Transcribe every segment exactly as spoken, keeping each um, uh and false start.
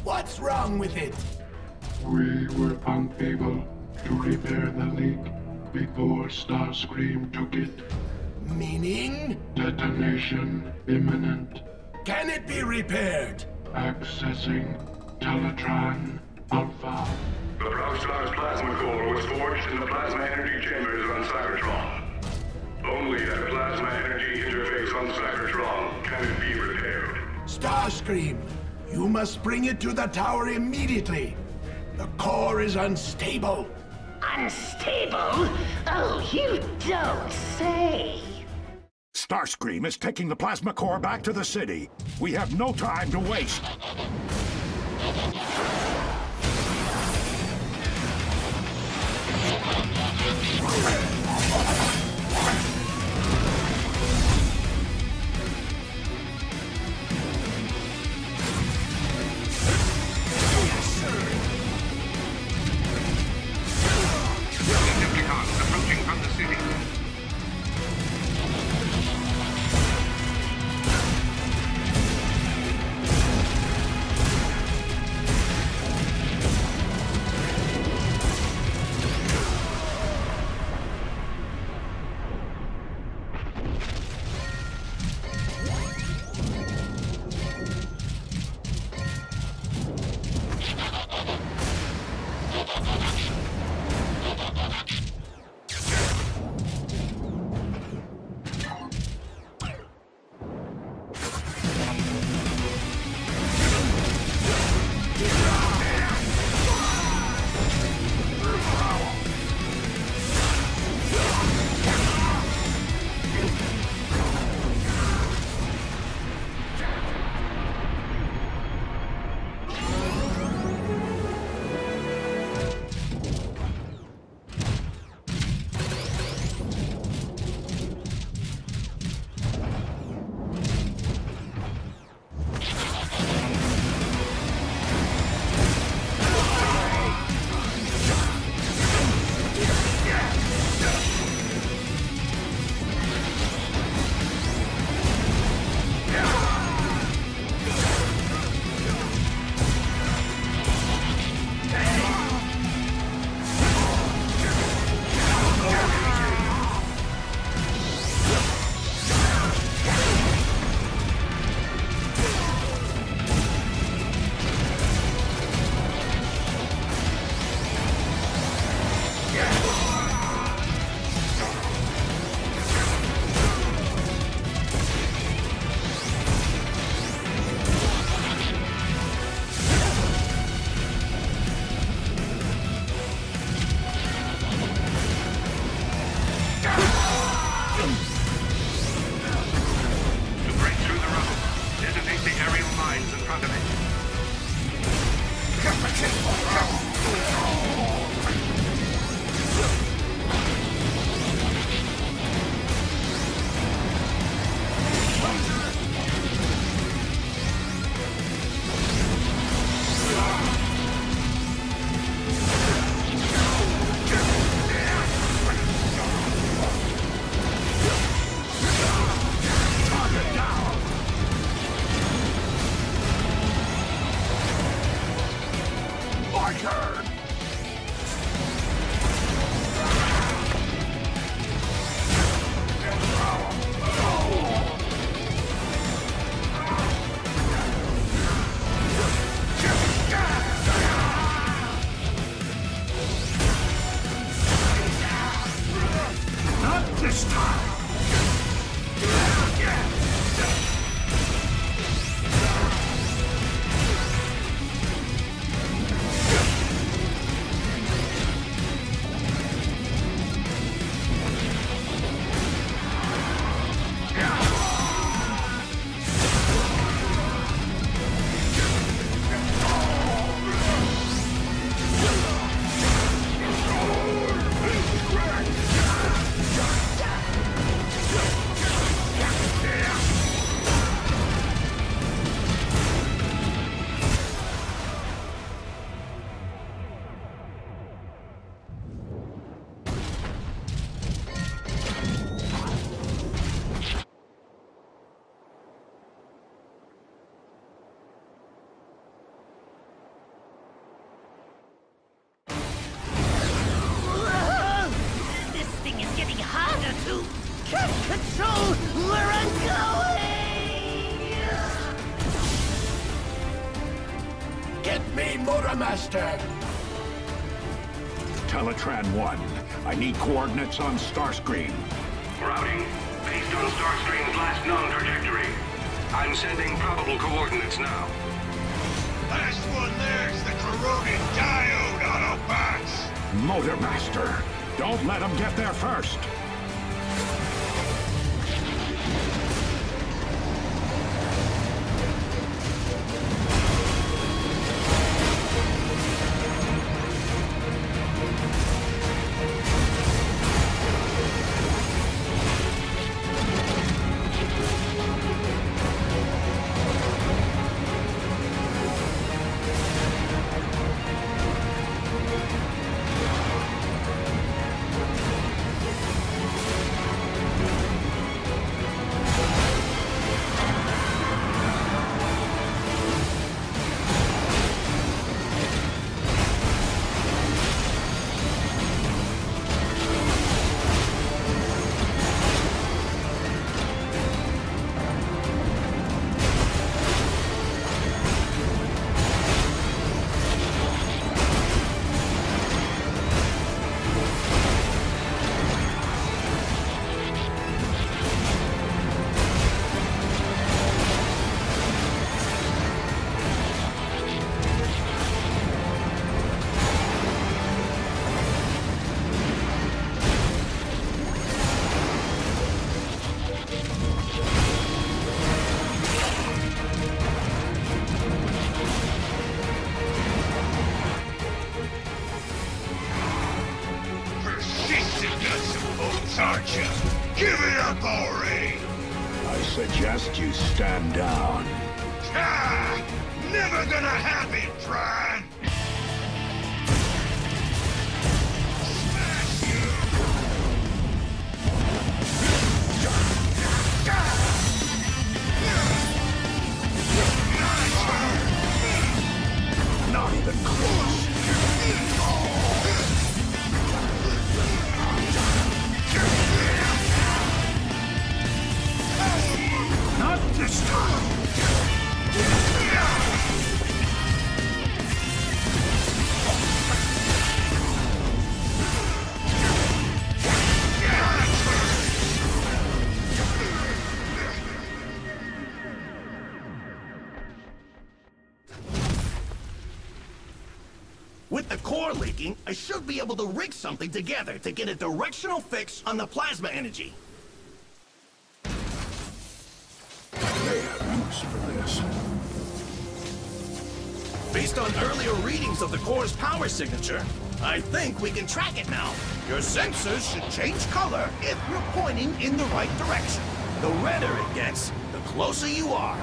What's wrong with it? We were unable to repair the leak before Starscream took it. Meaning? Detonation imminent. Can it be repaired? Accessing Teletron Alpha. The Proustar's plasma core was forged in the plasma energy chambers on Cybertron. Only at a plasma energy interface on Cybertron can it be repaired. Starscream, you must bring it to the tower immediately. The core is unstable. Unstable? Oh, you don't say. Starscream is taking the plasma core back to the city. We have no time to waste. Decepticons approaching from the city. Get me Motormaster! Teletran one, I need coordinates on Starscream. Routing based on Starscream's last known trajectory. I'm sending probable coordinates now. Last one there's the corroded diode Autobots! Motormaster, don't let him get there first. Aren't you? Give it up already! I suggest you stand down. Ah! Never gonna happen, Tron! Smash you! Not even close. Not this time! With the core leaking, I should be able to rig something together to get a directional fix on the plasma energy. They have use for this. Based on earlier readings of the core's power signature, I think we can track it now. Your sensors should change color if you're pointing in the right direction. The redder it gets, the closer you are.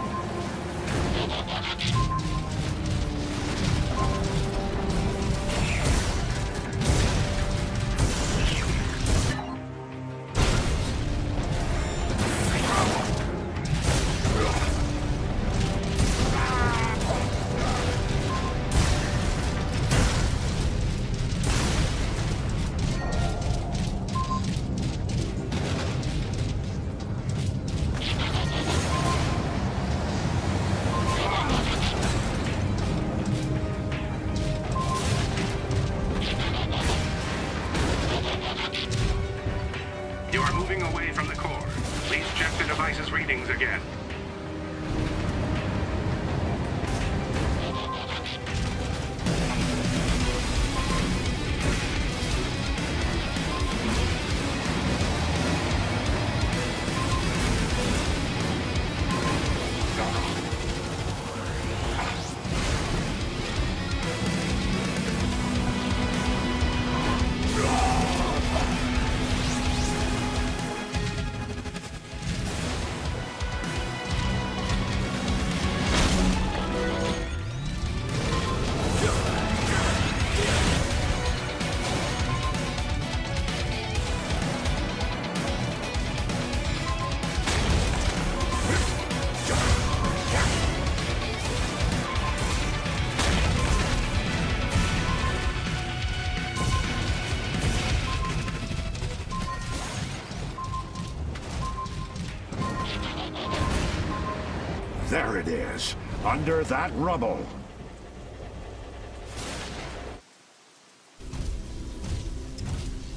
You are moving away from the core. Please check the device's readings again. There it is, under that rubble.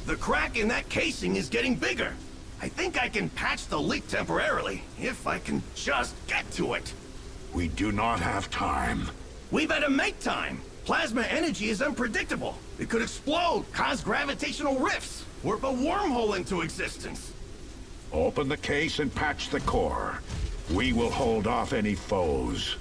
The crack in that casing is getting bigger. I think I can patch the leak temporarily, if I can just get to it. We do not have time. We better make time. Plasma energy is unpredictable. It could explode, cause gravitational rifts, warp a wormhole into existence. Open the case and patch the core. We will hold off any foes.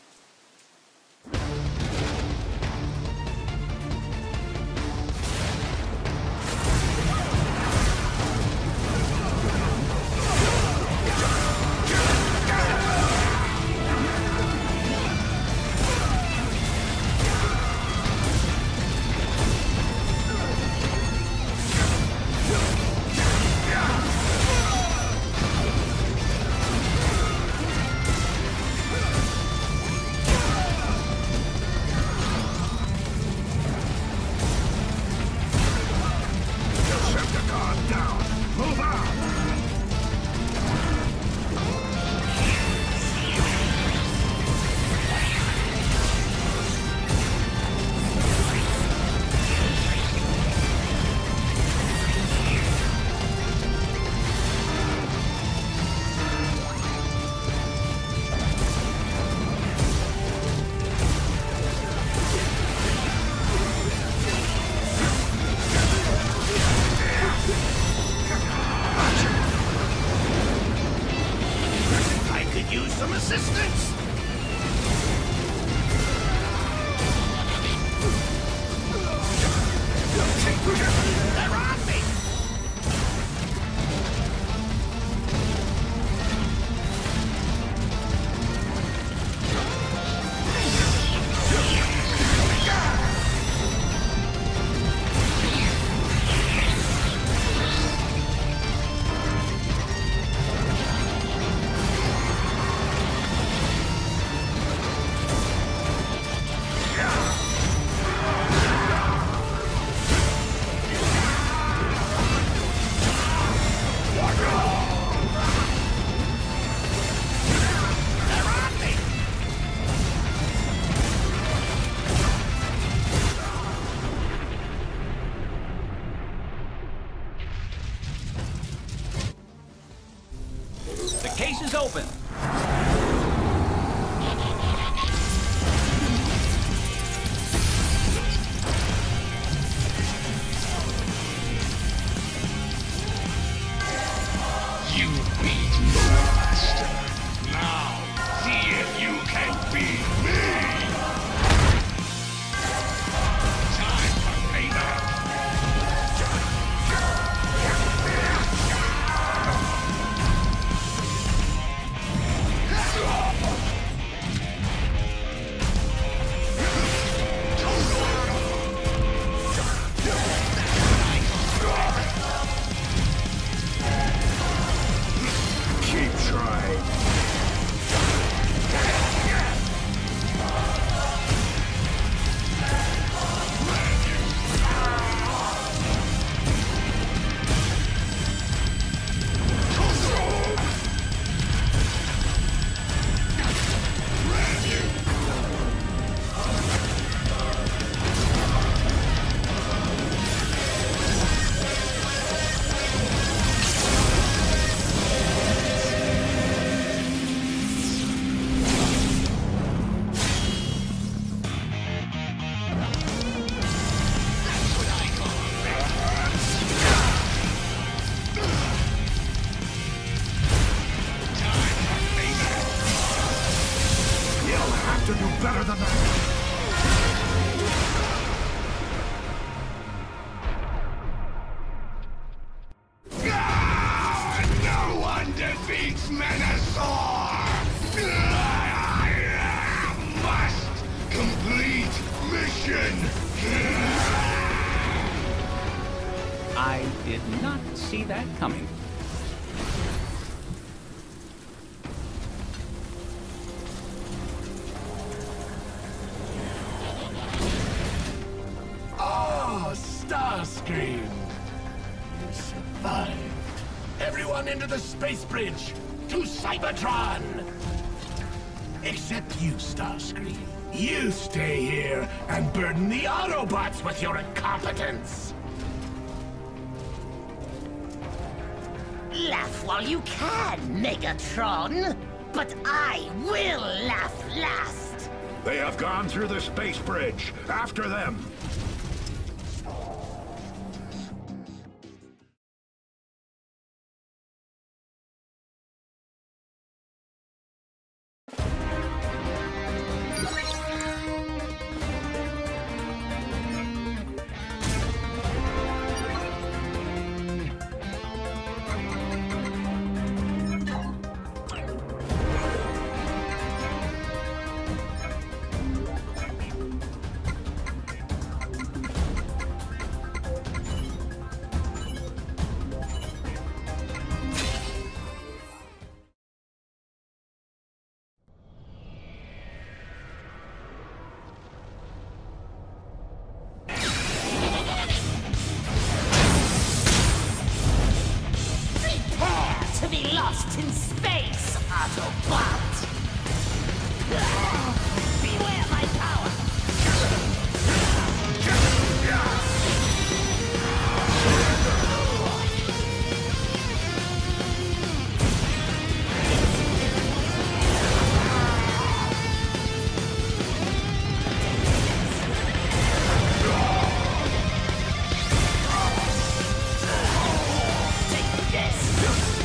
Case is open. You beat me, Master. Now, see if you can beat me. Time for payback. To do better than that. No one defeats Menasor! Must complete mission! I did not see that coming. Starscream! You survived. Everyone into the space bridge! To Cybertron! Except you, Starscream. You stay here and burden the Autobots with your incompetence! laugh while you can, Megatron. But I will laugh last. They have gone through the space bridge. After them. Lost in space, Autobot! Beware my power! Take this!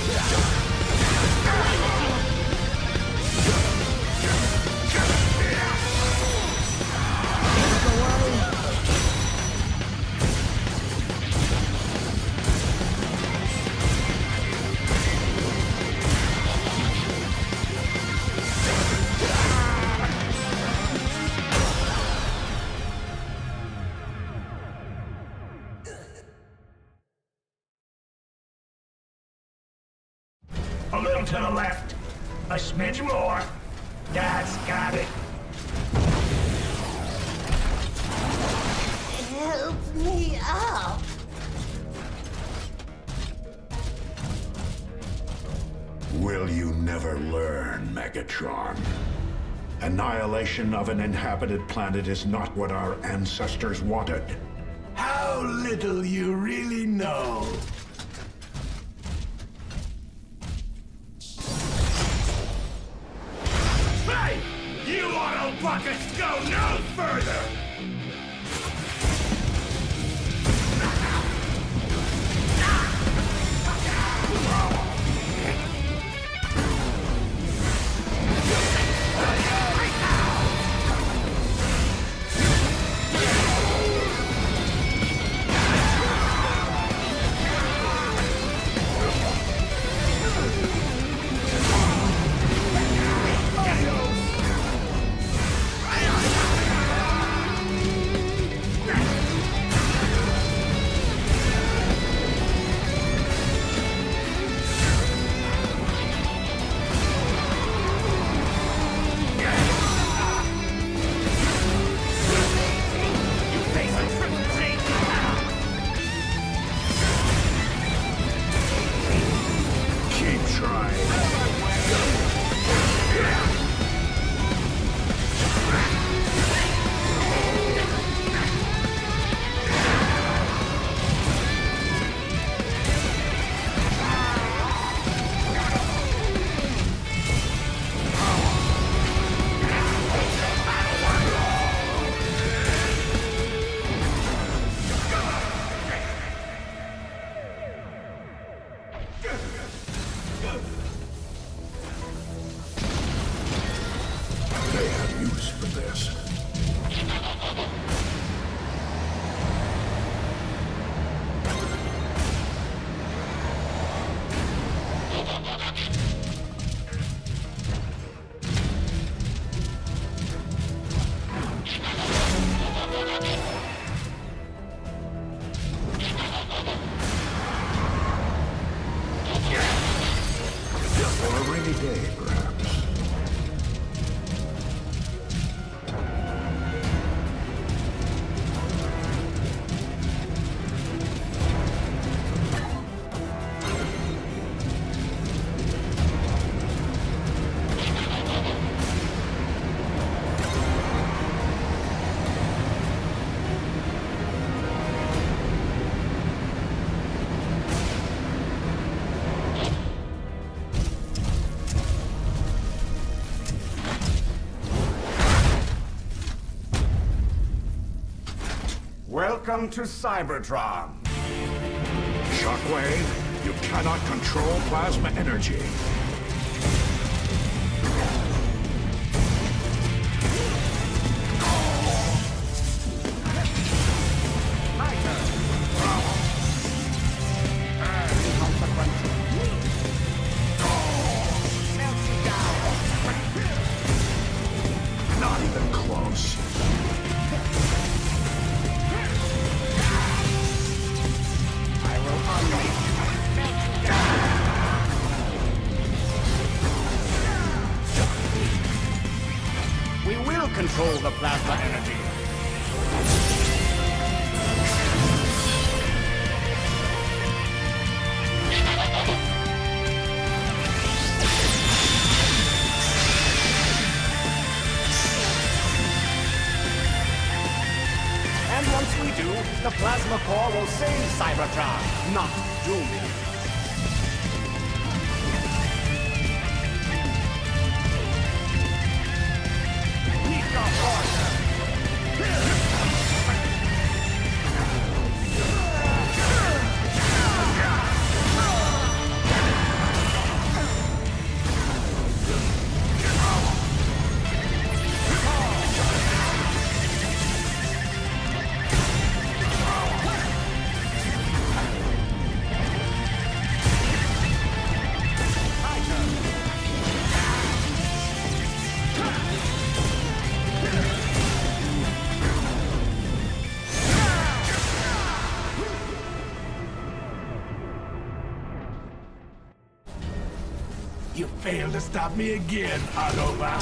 A little to the left. A smidge more. That's got it. Help me up. Will you never learn, Megatron? Annihilation of an inhabited planet is not what our ancestors wanted. How little you really know. Hey! You auto buckets go no further! Welcome to Cybertron. Shockwave, you cannot control plasma energy. Not even close. I will unleash you. We will control the plasma energy. And once we do, the plasma core will save Cybertron, not doom it. You failed to stop me again, Autobot.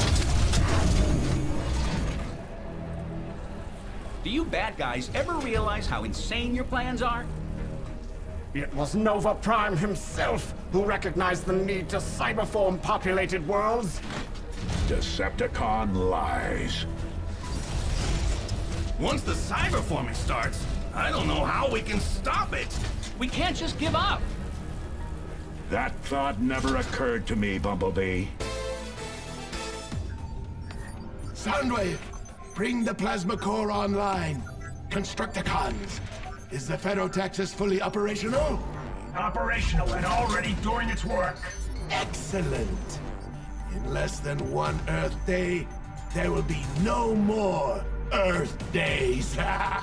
Do you bad guys ever realize how insane your plans are? It was Nova Prime himself who recognized the need to cyberform populated worlds. Decepticon lies. Once the cyberforming starts, I don't know how we can stop it. We can't just give up. That thought never occurred to me, Bumblebee. Soundwave, bring the plasma core online. Constructicons, is the Ferrotaxis fully operational? Operational and already doing its work. Excellent. In less than one Earth day, there will be no more Earth days.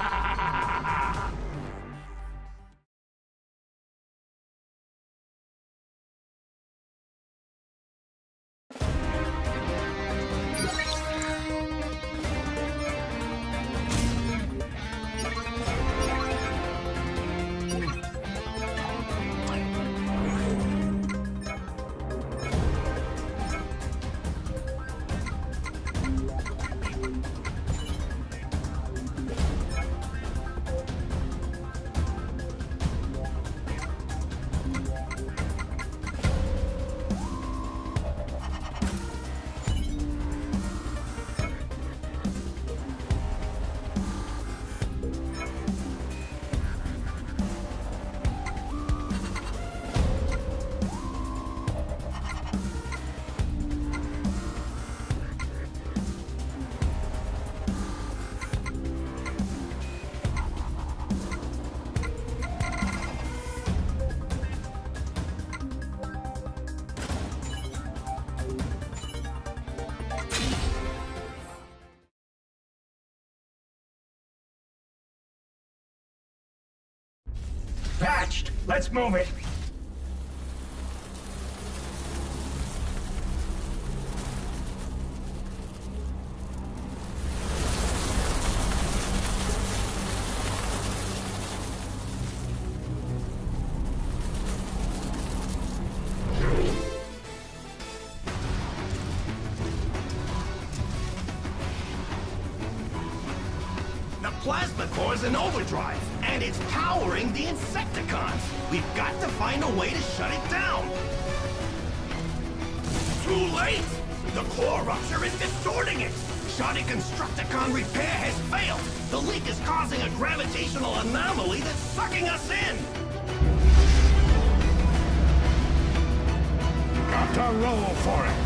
Patched. Let's move it. The plasma core's in overdrive, and it's powering the Insecticons. We've got to find a way to shut it down. Too late! The core rupture is distorting it. Shoddy Constructicon repair has failed. The leak is causing a gravitational anomaly that's sucking us in. Got to roll for it.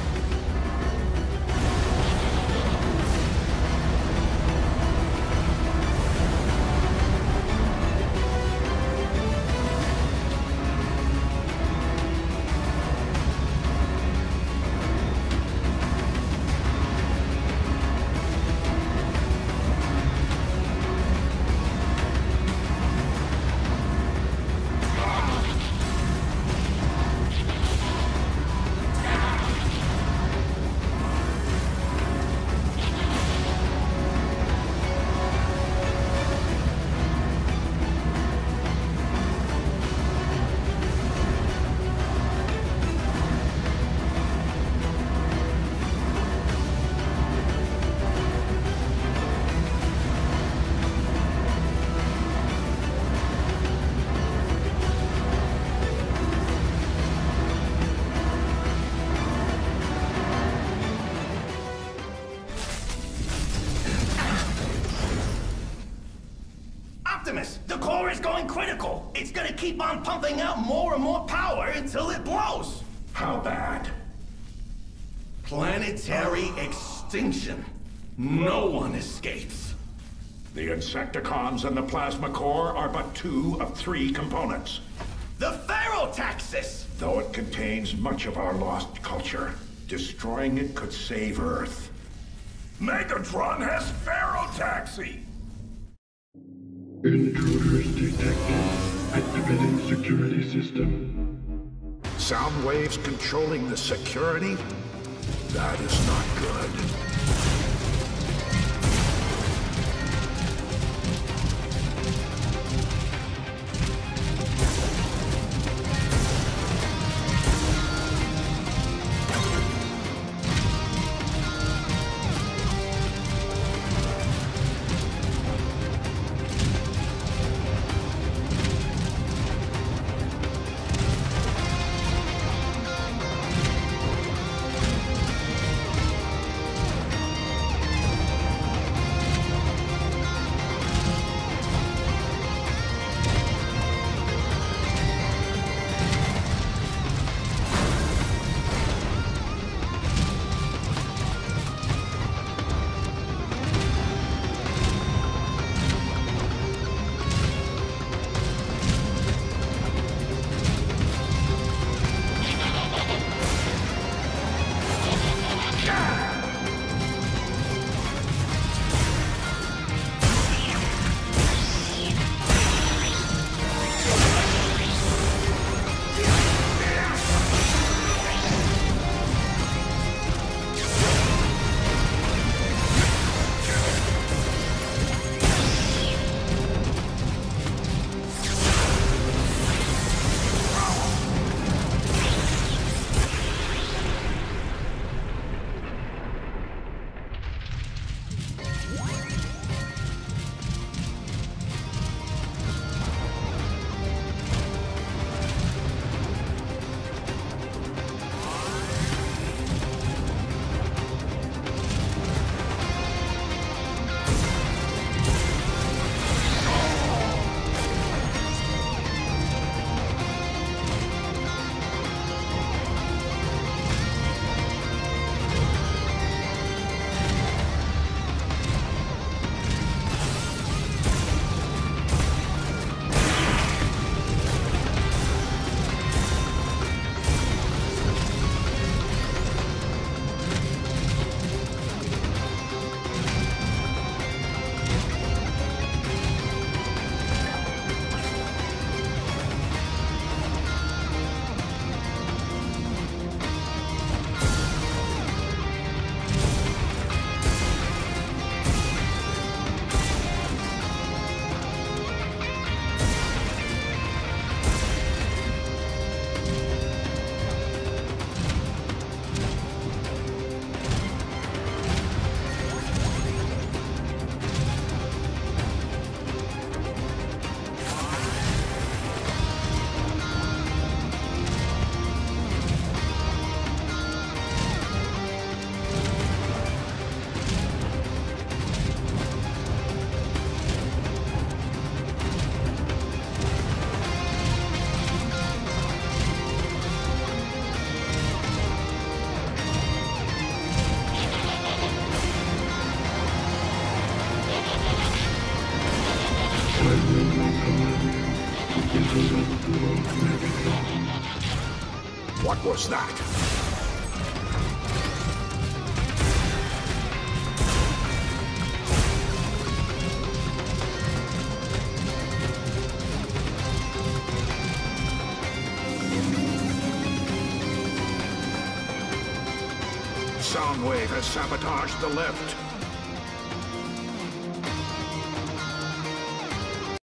Optimus, the core is going critical. It's gonna keep on pumping out more and more power until it blows. How bad? Planetary extinction. No one escapes. The Insecticons and the plasma core are but two of three components. The Ferrotaxis! Though it contains much of our lost culture, destroying it could save Earth. Megatron has Ferrotaxi! Intruders detected. Activating security system. Sound waves controlling the security? That is not good. What was that? Soundwave has sabotaged the lift.